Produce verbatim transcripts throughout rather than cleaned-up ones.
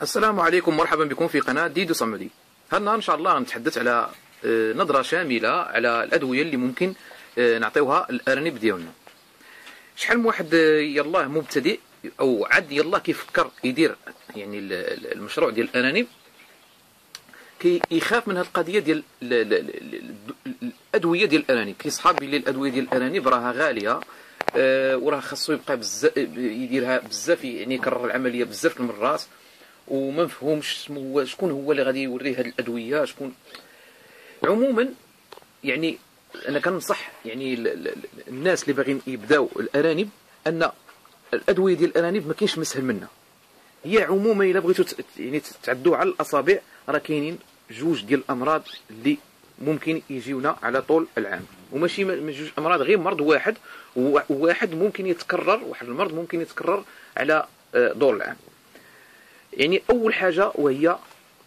السلام عليكم، مرحبا بكم في قناة ديدو صمدي. هذا النهار إن شاء الله نتحدث على نظرة شاملة على الأدوية اللي ممكن نعطيوها الأرانب ديالنا. شحال من واحد يلاه مبتدئ أو عاد يلاه كيفكر يدير يعني المشروع ديال الأرانب، كيخاف من هذه القضية ديال الأدوية ديال الأرانب. كيصحاب بلي الأدوية ديال الأرانب راها غالية، أه وراه خاصو يبقى بزاف يديرها بزاف، يعني يكرر العملية بزاف المرات، وما مفهومش شكون هو اللي غادي يوريه هذه الأدوية. شكون عموما يعني أنا كنصح يعني الناس اللي باغيين يبداو الأرانب أن الأدوية ديال الأرانب ما كاينش مسهل منها. هي عموما إلا بغيتو يعني تعدوا على الأصابع راه كاينين جوج ديال الأمراض اللي ممكن يجيونا على طول العام، وماشي جوج أمراض، غير مرض واحد، وواحد ممكن يتكرر، واحد المرض ممكن يتكرر على دور العام. يعني أول حاجة وهي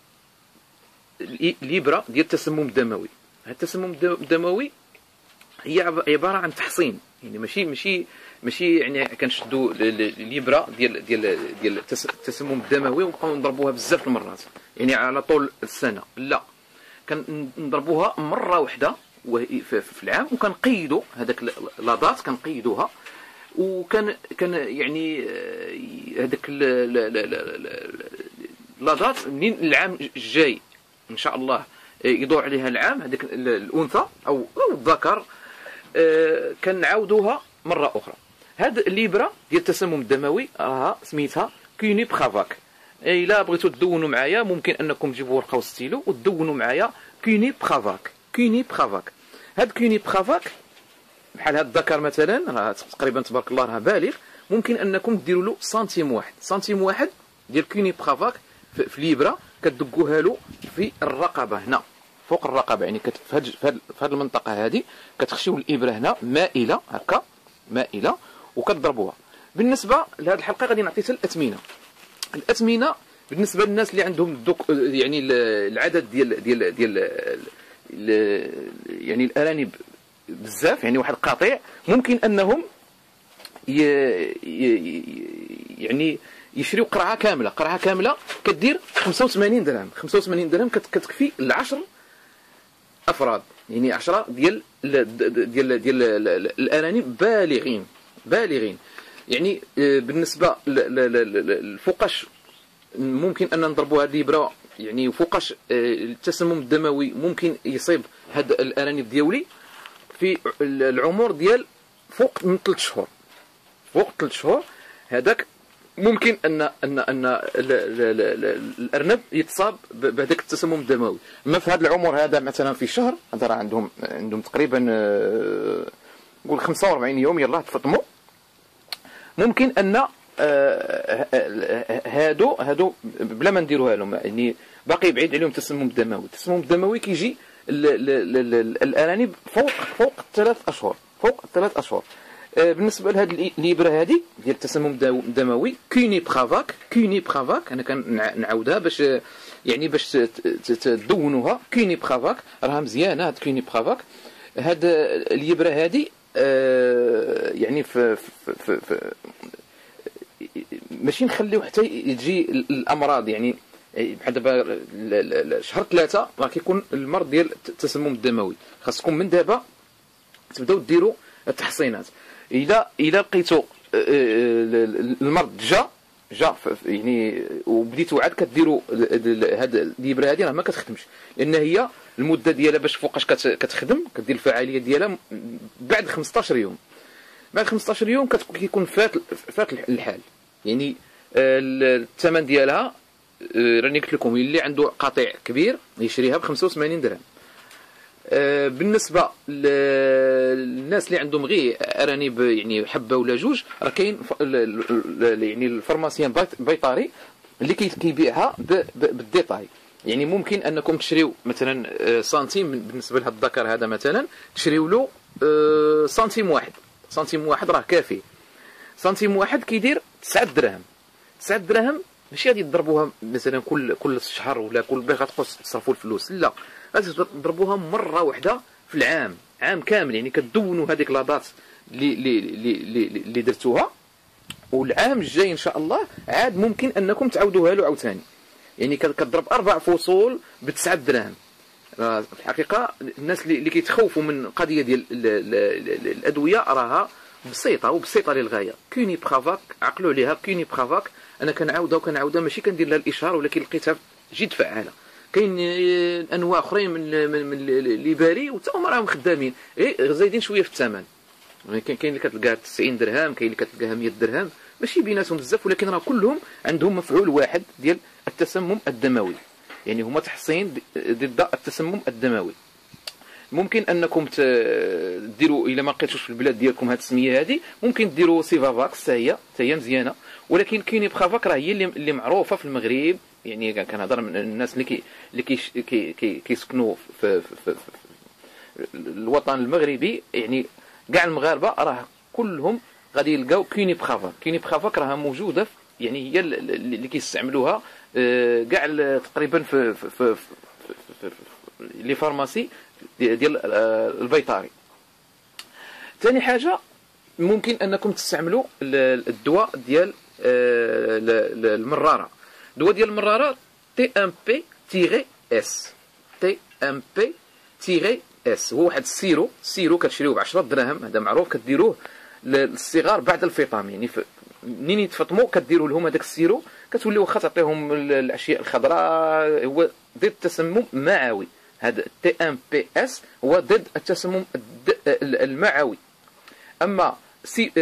الإبرة ديال التسمم الدموي. هذا التسمم الدموي هي عبارة عن تحصين، يعني ماشي ماشي ماشي يعني كنشدوا الإبرة ديال ديال ديال التسمم الدموي ونبقاو نضربوها بزاف المرات يعني على طول السنة، لا، كنضربوها مرة واحدة في العام، وكنقيدوا هذاك لاضات كنقيدوها، وكان كان يعني هذاك لاضات منين العام الجاي ان شاء الله يدور عليها العام هذيك الانثى او الذكر كنعاودوها مره اخرى. هاد الإبرة ديال التسمم الدموي راها سميتها كوني بخافاك. الا بغيتوا تدونوا معايا ممكن انكم تجيبوا ورقه وستيلو وتدونوا معايا كوني بخافاك. كوني بخافاك هاد كوني بخافاك بحال هاد الذكر مثلا راه تقريبا تبارك الله راه بالغ، ممكن انكم ديروا له سنتيم واحد سنتيم واحد ديال كوني بخافاك في, في الإبرة، كتدقوها له في الرقبه هنا فوق الرقبه، يعني في هاد في هاد المنطقه هذه كتخشيو الإبرة هنا مائله هكا مائله وكتضربوها. بالنسبه لهذه الحلقه غادي نعطي حتى الاثمنه. الاثمنه بالنسبه للناس اللي عندهم الدك يعني العدد ديال ديال ديال يعني الارانب بزاف، يعني واحد قطيع، ممكن انهم ي... ي... يعني يشريو قرعه كامله. قرعه كامله كدير خمسة وثمانين درهم. خمسة وثمانين درهم كتكفي لعشر افراد، يعني عشرة ديال ديال ديال الارانب بالغين بالغين. يعني بالنسبه للفوقاش ممكن ان نضربوا هذه الإبرة، يعني فوقاش التسمم الدموي ممكن يصيب هاد الارانب ديالي في العمر ديال فوق من ثلاث شهور. فوق ثلاث شهور هذاك ممكن ان ان ان الارنب يتصاب بهذاك التسمم الدموي. اما في هذا العمر هذا مثلا في شهر، هذا راه عندهم عندهم تقريبا نقول خمسة وأربعين يوم يلاه تفطموا، ممكن ان هادو هادو بلا ما نديروها لهم، يعني باقي بعيد عليهم التسمم الدموي. التسمم الدموي كيجي الارانب فوق فوق ثلاث اشهر فوق ثلاث اشهر. بالنسبه لهذه الإبرة هذه ديال التسمم الدموي كوني بخافاك. كوني بخافاك انا كنعاودها باش يعني باش تدونوها. كوني بخافاك راها مزيانه. هاد كوني بخافاك هاد الإبرة هذه يعني في, في, في, في ماشي نخليو حتى يجي الامراض، يعني بحال دابا شهر ثلاثة راه كيكون المرض ديال التسمم الدموي. خاصكم من دابا تبداو ديروا التحصينات. الا الا لقيتوا المرض جا جا يعني وبديتوا عاد كديروا هاد الإبرة هذه راه ما كتخدمش، لان هي المده ديالها باش فوقاش كتخدم كدير الفعاليه ديالها بعد خمسطاش يوم. بعد خمسطاش يوم كيكون فات فات الحال، يعني الثمن ديالها راني قلت لكم اللي عنده قطيع كبير يشريها ب خمسة وثمانين درهم. بالنسبه للناس اللي عندهم غير ارانب يعني حبه ولا جوج، راه كاين يعني الفارماسيان بيطري اللي كيبيعها بالديطاي. يعني ممكن انكم تشريو مثلا سنتيم بالنسبه لهذا الذكر هذا مثلا تشريو له سنتيم واحد. سنتيم واحد راه كافي. سنتيم واحد كيدير تسعة دراهم. تسعة دراهم ماشي غادي تضربوها مثلا كل كل شهر ولا كل باش غتبقاو تصرفوا الفلوس، لا، غادي تضربوها مره واحده في العام، عام كامل. يعني كدونوا هذيك لاضات اللي اللي اللي درتوها، والعام الجاي ان شاء الله عاد ممكن انكم تعاودوها له عاوتاني. يعني كتضرب اربع فصول بتسعة دراهم. في الحقيقه الناس اللي كيتخوفوا من قضيه ديال الادويه راها بسيطه وبسيطه للغايه. كوني برافاك عقلوا عليها، كوني برافاك انا كنعاودها وكنعاودها ماشي كندير لها الاشهار، ولكن لقيتها جد فعاله. كاين انواع اخرين من من اللي باري وتا هما راهم خدامين غير زايدين شويه في الثمن. يعني كاين اللي كتلقاها تسعين درهم، كاين اللي كتلقاها مية درهم، ماشي بيناتهم بزاف، ولكن راه كلهم عندهم مفعول واحد ديال التسمم الدموي. يعني هما تحصين ضد التسمم الدموي. ممكن انكم ديروا الا ما لقيتوش في البلاد ديالكم هذه السميه هذه، ممكن ديروا سيفافاكس حتى هي حتى هي مزيانه، ولكن كيني برافاك راه هي اللي, اللي معروفه في المغرب. يعني كنهضر من الناس اللي كي اللي كي كي كي كيسكنوا في, في, في, في الوطن المغربي، يعني كاع المغاربه راه كلهم غادي يلقاو كيني برافاك. كيني برافاك راه موجوده، يعني هي اللي كيستعملوها كاع تقريبا في في في, في, في, في لي فارماسي ديال البيطاري. ثاني حاجه ممكن انكم تستعملوا الدواء ديال المراره. الدواء ديال المراره تي ام بي تيغي اس، تي ام بي تيغي اس هو واحد السيرو. السيرو كتشريوه ب عشرة دراهم، هذا معروف، كديروه للصغار بعد الفطام. يعني منين يتفطموا كديروا لهم هذاك السيرو، كتولي واخا تعطيهم الاشياء الخضراء، هو ضد التسمم معوي. هذا تي ام بي اس هو ضد التسمم المعوي. اما سي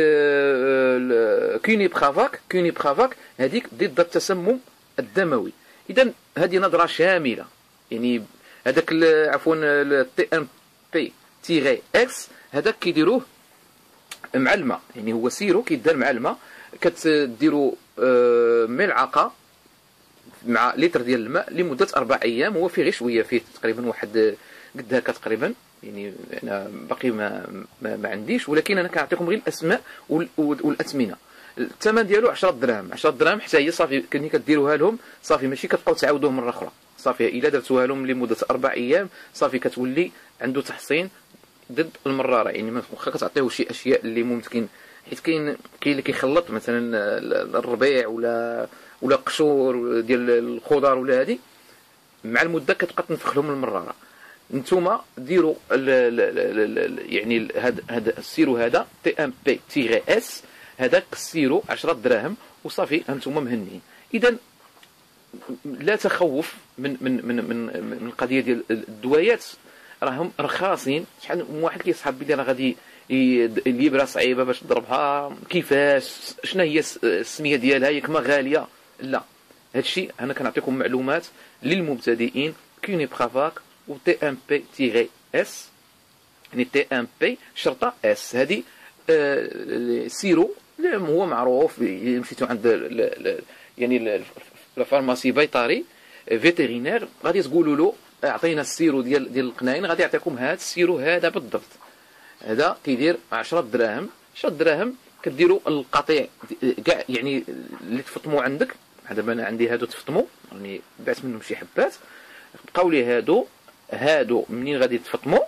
آه كوني برافاك، كوني برافاك هذيك ضد التسمم الدموي. اذا هذه نظره شامله. يعني هذاك عفوا التي ام بي تيغي اكس هذاك كيديروه مع الماء، يعني هو سيرو كيدار مع الماء، كتديروا آه ملعقه مع لتر ديال الماء لمده اربع ايام. هو فيه غير شويه، فيه تقريبا واحد قد هكا تقريبا. يعني انا باقي ما ما, ما عنديش، ولكن انا كنعطيكم غير الاسماء والاثمنه. الثمن ديالو عشرة دراهم، عشرة دراهم حتى هي صافي. كني كديروها لهم صافي، ماشي كتبقاو تعاودوه مره اخرى. صافي الا درتوها لهم لمده اربع ايام صافي كتولي عنده تحصين ضد المراره. يعني واخا كتعطيوه شي اشياء اللي ممكن، حيت كاين كاين اللي كيخلط مثلا الربيع ولا ولا قشور ديال الخضر ولا هذه، مع المده كتبقى تنفخ لهم المراره. نتوما ديروا يعني هذا هذا السيرو هذا تي ام بي تيغي اس، هذاك السيرو عشرة دراهم وصافي هانتوما مهنيين. اذا لا تخوف من من من من من القضيه ديال الدوايات، راهم رخاصين. شحال من واحد كيصحاب بلي راه غادي اليبره صعيبه باش تضربها، كيفاش، شنو هي السميه ديالها، ياك ما غاليه. لا، هادشي انا كنعطيكم معلومات للمبتدئين. كوني برافاك و تي ام بي تيغي اس، يعني تي ام بي شرطه اس. هذه آه سيرو هو معروف. مشيتو عند ل ل يعني الفارماسي بيطري فيترينير غادي تقولوا له اعطينا السيرو ديال ديال القناين، غادي يعطيكم هذا السيرو هذا بالضبط. هذا كيدير عشرة دراهم. عشرة دراهم كديروا القطيع كاع، يعني اللي تفطموا عندك. دابا انا عندي هادو تفطموا، يعني بعت منهم شي حبات، بقاو لي هادو. هادو منين غادي تفطموا،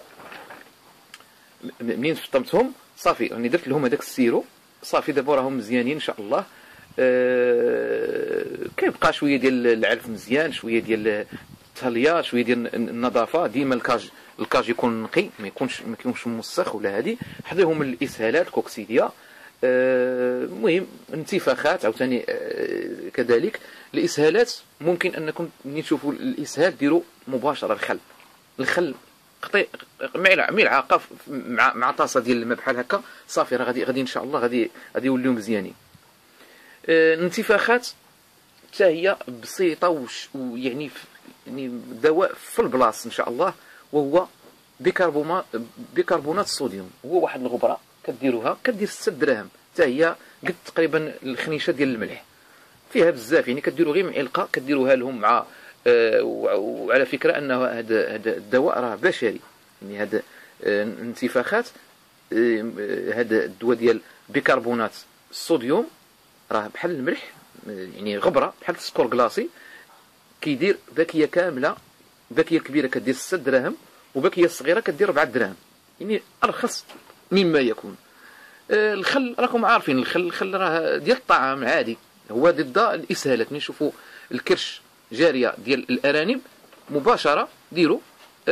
منين فطمتهم صافي راني درت لهم هذاك السيرو صافي. دابا راهم مزيانين ان شاء الله. أه كيبقى شويه ديال العلف مزيان، شويه ديال التهليه، شويه ديال النظافه. ديما الكاج الكاج يكون نقي، ما يكونش ما يكونش موسخ ولا هذه. حضرهم الاسهالات الكوكسيديا. المهم أه انتفاخات عاوتاني. أه كذلك الاسهالات ممكن انكم ملي تشوفوا الاسهال ديروا مباشره الخل. الخل قطي ملعقه مع مع طاسه ديال الماء بحال هكا صافي، راه غادي غادي ان شاء الله غادي غادي يوليو مزيانين. أه الانتفاخات حتى هي بسيطه، ويعني يعني دواء في البلاص ان شاء الله، وهو بيكربونات بيكربونات الصوديوم. هو واحد الغبره كديروها، كدير ستة دراهم حتى هي قد تقريبا الخنيشه ديال الملح، فيها بزاف. يعني كديروا غير معلقه كديروها لهم مع آه وعلى فكره انه هذا هذا الدواء راه بشري. يعني هذا آه الانتفاخات، هذا آه الدواء ديال بيكربونات الصوديوم راه بحال الملح، يعني غبره بحال السكر كلاصي. كيدير باكيه كامله، باكيه كبيره كدير ستة دراهم، وباكيه صغيره كدير أربعة دراهم، يعني ارخص مما يكون. آه الخل راكم عارفين، الخل الخل راه ديال الطعام عادي، هو ضد الاسهالات. نشوفوا الكرش جاريه ديال الارانب مباشره ديروا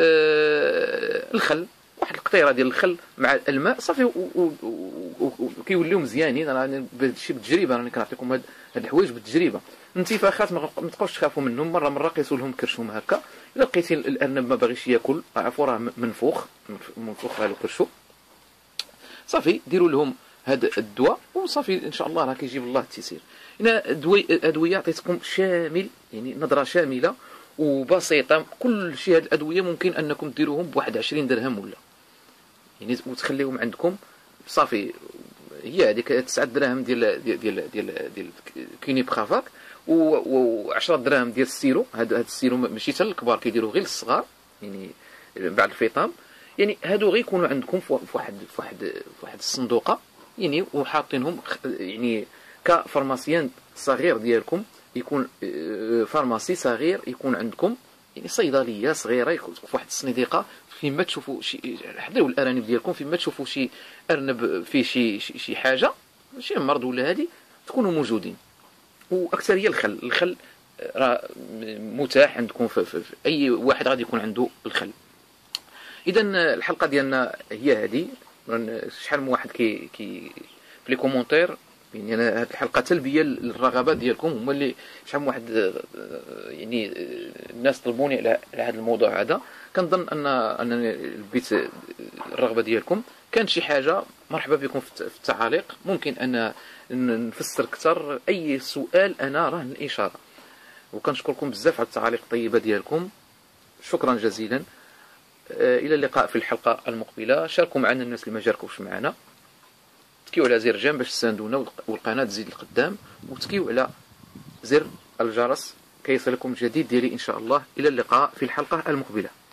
آه الخل، واحد القطيره ديال الخل مع الماء صافي، وكيوليو مزيانين. راه هادشي بالتجربه، راني كنعطيكم هاد الحوايج بالتجربه. الانتفاخات ما تبقاوش تخافوا منهم، مره مره قيسوا لهم كرشهم هكا. الا لقيتي الارنب ما باغيش ياكل، عفوا راه منفوخ منفوخ راه كرشو، صافي ديروا لهم هذا الدواء وصافي ان شاء الله راه كيجيب الله التيسير. هنا ادويه عطيتكم شامل، يعني نظره شامله وبسيطه. كل شيء هذه الادويه ممكن انكم ديروهم بواحد عشرين درهم ولا يعني، وتخليهم عندكم صافي. هي هذيك تسعة دراهم ديال ديال ديال ديال, ديال كيني بخافاك و عشرة دراهم ديال السيرو. هاد هاد السيرو ماشي حتى الكبار، كيديروا غير الصغار يعني بعد الفطام. يعني هادو غير يكونوا عندكم في واحد في واحد في واحد الصندوقه يعني، وحاطينهم يعني كفارماسيان صغير ديالكم، يكون فارماسي صغير يكون عندكم، يعني صيدليه صغيره يكون في واحد الصنيديقه. فيما تشوفوا شي حضروا الارانب ديالكم، فيما تشوفوا شي ارنب فيه شي شي, شي حاجه، شي مرض ولا هذه، تكونوا موجودين. واكثر هي الخل. الخل راه متاح عندكم في, في, في اي واحد غادي يكون عنده الخل. اذا الحلقه ديالنا هي هذه. شحال من واحد كي كي في لي كومونتير، يعني انا هذه الحلقه تلبيه للرغبات ديالكم، هما اللي شحال من واحد يعني الناس طلبوني على هذا الموضوع هذا. كنظن ان انني لبيت الرغبه ديالكم. كان شي حاجه مرحبا بكم في التعاليق، ممكن ان نفسر اكثر اي سؤال، انا راه الاشاره. وكنشكركم بزاف على التعاليق الطيبه ديالكم، شكرا جزيلا. الى اللقاء في الحلقه المقبله. شاركوا معنا الناس اللي ما شاركوش معنا، تكيو على زر جيم باش تساندونا والقناه تزيد لقدام، وتكيو على زر الجرس كي يصلكم الجديد ديالي ان شاء الله. الى اللقاء في الحلقه المقبله.